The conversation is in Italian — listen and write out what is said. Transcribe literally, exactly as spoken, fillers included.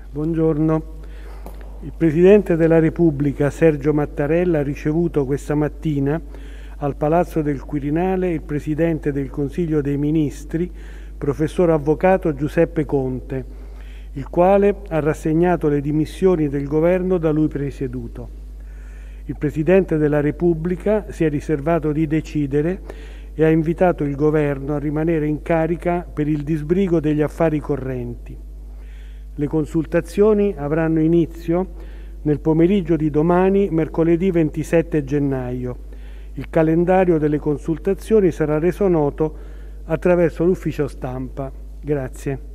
Buongiorno. Il Presidente della Repubblica, Sergio Mattarella, ha ricevuto questa mattina al Palazzo del Quirinale il Presidente del Consiglio dei Ministri, professor avvocato Giuseppe Conte, il quale ha rassegnato le dimissioni del governo da lui presieduto. Il Presidente della Repubblica si è riservato di decidere e ha invitato il governo a rimanere in carica per il disbrigo degli affari correnti. Le consultazioni avranno inizio nel pomeriggio di domani, mercoledì ventisette gennaio. Il calendario delle consultazioni sarà reso noto attraverso l'ufficio stampa. Grazie.